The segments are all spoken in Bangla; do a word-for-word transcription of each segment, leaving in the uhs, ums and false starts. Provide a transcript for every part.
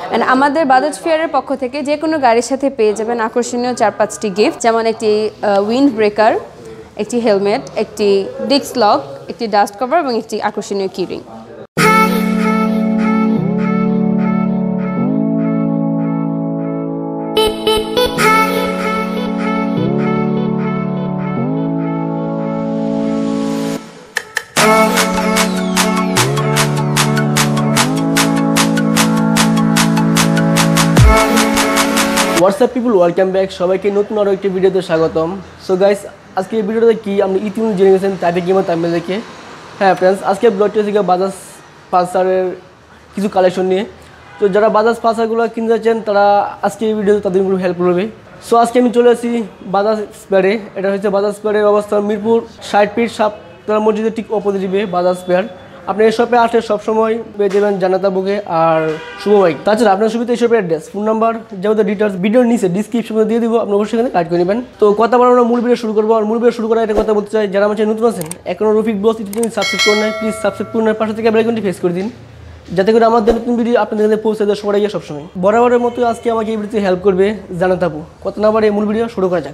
এন্ড আমাদের বাজাজ ফেয়ারের পক্ষ থেকে যে কোনো গাড়ির সাথে পেয়ে যাবেন আকর্ষণীয় চার পাঁচটি গিফট, যেমন একটি উইন্ড ব্রেকার, একটি হেলমেট, একটি ডিস্ক লক, একটি ডাস্ট কভার এবং একটি আকর্ষণীয় keyring. What's up people, welcome back. সবাইকে নতুন আরও একটি ভিডিওতে স্বাগতম। সো গাইস, আজকে এই ভিডিওতে কি আপনি ইতিমধ্যে জেনে গেছেন তাতে কি আমার তামিল দেখে। হ্যাঁ ফ্রেন্ডস, আজকে ব্লগটি হচ্ছে বাজাজ পালসারের কিছু কালেকশন নিয়ে। তো যারা বাজাজ পালসারগুলো কিনতে যাচ্ছেন তারা আজকে এই ভিডিওতে তাদের উপর হেল্প করবে। সো আজকে আমি চলে আসি বাজাজ স্পেয়ারে। এটা হচ্ছে বাজাজ স্পেয়ারের অবস্থান মিরপুর ষাট ফিট সাততলা মসজিদের ঠিক অপোজিটে বাজাজ স্পেয়ার। আপনি এই শপে আসলে সবসময় পেয়ে যাবেন জানাতা বুকে আর শুভ বাইক। তাছাড়া আপনার সুবিধা এই শপের অ্যাড্রেস, ফোন নাম্বার, যাবতীয় ডিটেলস ভিডিওর নিচে ডিসক্রিপশনে দিয়ে দিব। আপনি অবশ্যই এখানে কাট করে নেবেন। তো কথা বলা আমরা মূল ভিডিও শুরু করবো। আর মূল ভিডিও শুরু করার একটা কথা বলতে চাই, যারা আমার নতুন আছেন এখনও রফিক ব্লগস ইউটিউব সাবস্ক্রাইব করে নেয়, প্লিজ সাবস্ক্রাইব করে নেয়, পাশে থেকে বেল আইকনটি প্রেস করে দিন, যাতে করে আমাদের নতুন ভিডিও আপনাদের কাছে পৌঁছে দেয় সবার আগে সবসময়। বরাবরের মতো আজকে আমাকে এই ভিডিওতে হেল্প করবে জানাতা আপু। কথা না বাড়িয়ে মূল ভিডিও শুরু করা যাক।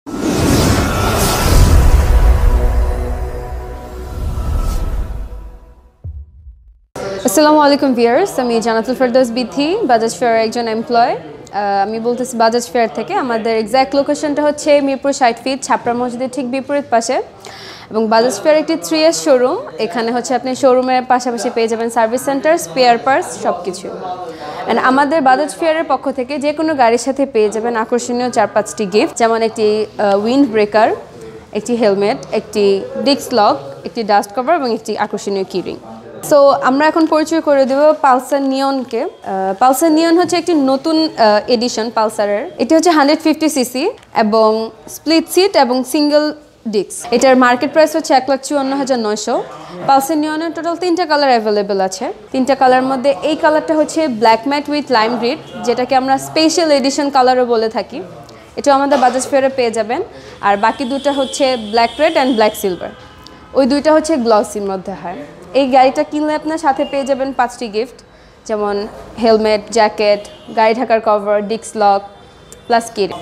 আসসালামু আলাইকুম ভিউয়ার্স, আমি জানাতুল ফেরদৌস বিথি, বাজাজ ফেয়ার একজন এমপ্লয়। আমি বলতেছি বাজাজ ফেয়ার থেকে। আমাদের এক্স্যাক্ট লোকেশনটা হচ্ছে মিরপুর ষাট ফিট ছাপড়া মসজিদের ঠিক বিপরীত পাশে, এবং বাজাজ ফেয়ার একটি থ্রি এস শোরুম। এখানে হচ্ছে আপনি শোরুমের পাশাপাশি পেয়ে যাবেন সার্ভিস সেন্টার, স্পেয়ার পার্টস, সব কিছু। অ্যান্ড আমাদের বাজাজ ফেয়ারের পক্ষ থেকে যে কোনো গাড়ির সাথে পেয়ে যাবেন আকর্ষণীয় চার পাঁচটি গিফট, যেমন একটি উইন্ড ব্রেকার, একটি হেলমেট, একটি ডিস্ক লক, একটি ডাস্ট কভার এবং একটি আকর্ষণীয় কিরিং। সো আমরা এখন পরিচয় করে দেব পালসার নিয়নকে। পালসার নিয়ন হচ্ছে একটি নতুন এডিশন পালসারের। এটি হচ্ছে হান্ড্রেড ফিফটি সিসি এবং স্প্লিট সিট এবং সিঙ্গেল ডিস্ক। এটার মার্কেট প্রাইস হচ্ছে এক লাখ চুয়ান্ন হাজার নয়শো। পালসার নিয়নের টোটাল তিনটা কালার অ্যাভেলেবেল আছে। তিনটা কালার মধ্যে এই কালারটা হচ্ছে black matte with lime green, যেটাকে আমরা স্পেশাল এডিশন কালারও বলে থাকি। এটা আমাদের বাজাজ ফেয়ারে পেয়ে যাবেন। আর বাকি দুটো হচ্ছে black red and black silver. ওই দুইটা হচ্ছে গ্লসির মধ্যে হয়। এই গাড়িটা কিনলে আপনার সাথে পেয়ে যাবেন পাঁচটি গিফট, যেমন হেলমেট, জ্যাকেট, গাড়ি ঢাকার cover, disc lock plus keyring.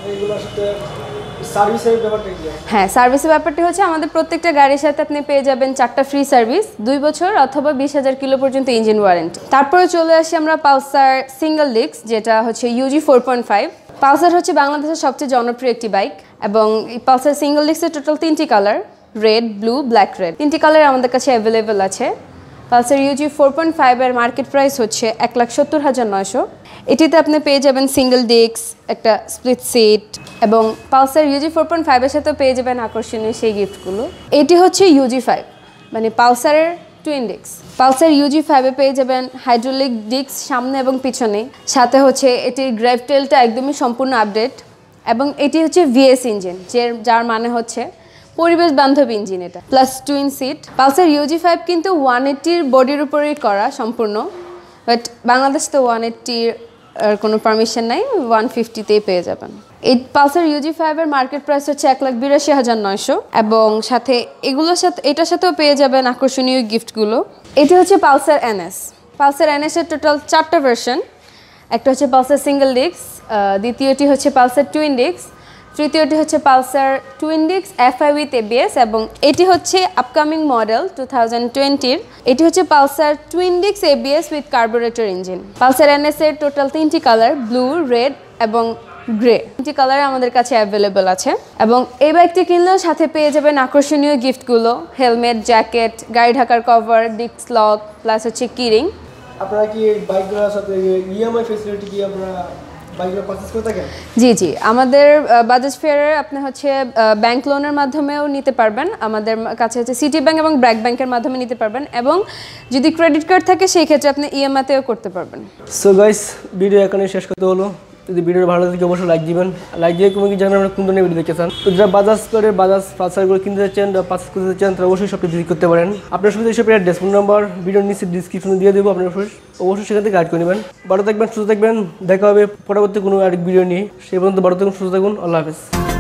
হ্যাঁ, সার্ভিসের ব্যাপারটি হচ্ছে আমাদের প্রত্যেকটা গাড়ির সাথে আপনি পেয়ে যাবেন চারটা ফ্রি সার্ভিস, দুই বছর অথবা বিশ হাজার কিলো পর্যন্ত ইঞ্জিন ওয়ারেন্টি। তারপরে চলে আসি আমরা পালসার সিঙ্গেল ডিস্ক, যেটা হচ্ছে UG four point five. Pulsar হচ্ছে বাংলাদেশের সবচেয়ে জনপ্রিয় একটি বাইক, এবং এই পালসার সিঙ্গেল ডিস্কের টোটাল তিনটি colour, red, blue, black red, তিনটি কালার আমাদের কাছে অ্যাভেলেবেল আছে। পালসার ইউজি ফোর পয়েন্ট ফাইভের মার্কেট প্রাইস হচ্ছে এক লাখ সত্তর হাজার নয়শো। এটিতে আপনি পেয়ে যাবেন সিঙ্গেল ডিস্ক, একটা স্প্লিট সিট, এবং পালসার ইউজি ফোর পয়েন্ট ফাইভের সাথে পেয়ে যাবেন আকর্ষণীয় সেই গিফটগুলো। এটি হচ্ছে ইউজি ফাইভ, মানে পালসারের টুইন ডিস্ক। পালসার ইউজি ফাইভে পেয়ে যাবেন হাইড্রোলিক ডিস্ক সামনে এবং পিছনে, সাথে হচ্ছে এটির গ্র্যাব টেলটা একদমই সম্পূর্ণ আপডেট, এবং এটি হচ্ছে ভিএস ইঞ্জিন, যে যার মানে হচ্ছে পরিবেশ বান্ধব ইঞ্জিন এটা, plus twin seat. Pulsar UG five কিন্তু ওয়ান এইট্টির বডির উপরেই করা সম্পূর্ণ, বাট বাংলাদেশ তো ওয়ান এইট্টির কোনো পারমিশন নাই, ওয়ান ফিফটিতেই পেয়ে যাবেন। এই পালসার ইউজি ফাইভের মার্কেট প্রাইস হচ্ছে এক লাখ বিরাশি হাজার নয়শো, এবং সাথে এগুলোর সাথে এটার সাথেও পেয়ে যাবেন আকর্ষণীয় গিফটগুলো। এটি হচ্ছে পালসার এনএস। পালসার এনএসের টোটাল চারটা ভার্সন। একটা হচ্ছে পালসার সিঙ্গেল ডিস্ক, দ্বিতীয়টি হচ্ছে পালসার টুইন ডিস্ক, তৃতীয়টি হচ্ছে Pulsar twin disc FI with ABS, এবং এটি হচ্ছে আপকামিং মডেল টু থাউজেন্ড টোয়েন্টির। এটি হচ্ছে Pulsar twin disc ABS with carburettor engine. Pulsar NS এর টোটাল তিনটি কালার, ব্লু, রেড এবং গ্রে, তিনটি কালার আমাদের কাছে অ্যাভেলেবেল আছে। এবং এই বাইকটি কিনলেও সাথে পেয়ে যাবেন আকর্ষণীয় গিফটগুলো, হেলমেট, জ্যাকেট, গাড়ি ঢাকার কভার, ডিস্ক লক প্লাস হচ্ছে কিরিং। আপনারা কি এই বাইকগুলোর সাথে ইএমআই ফ্যাসিলিটি কি আপনারা বাইকগুলো পারচেজ করে থাকেন? জি জি, আমাদের বাজাজ ফেয়ারে আপনি হচ্ছে ব্যাংক লোনের মাধ্যমেও নিতে পারবেন। আমাদের কাছে হচ্ছে সিটি ব্যাংক এবং ব্র্যাক ব্যাংকের মাধ্যমে নিতে পারবেন, এবং যদি ক্রেডিট কার্ড থাকে সেই ক্ষেত্রে আপনি ইএমআইতেও করতে পারবেন। সো গাইস, ভিডিও এখানে শেষ করতে হলো। যদি ভিডিও ভালো লাগে অবশ্যই লাইক দিবেন। লাইক দিয়ে কোনো কি জানেন আমরা কোন ধরনের ভিডিও দেখতে চান। তো যারা বাজাজ করে বাজাজ পালসারগুলো কিনতে চাচ্ছেন বা পারচেজ করতে চান তারা অবশ্যই সবটি ভিজিট করতে পারেন। আপনার সুবিধা হিসেবে অ্যাড্রেস, ফোন নাম্বার ভিডিওর নিচে ডিসক্রিপশনে দিয়ে দেবো। আপনার অবশ্যই সেখান থেকে গাইড করে নেবেন। ভালো থাকবেন, সুস্থ থাকবেন। দেখা হবে পরবর্তী কোনো আরেক ভিডিও নিয়ে। সেই পর্যন্ত ভালো থাকুন, সুস্থ থাকুন। আল্লাহ হাফেজ।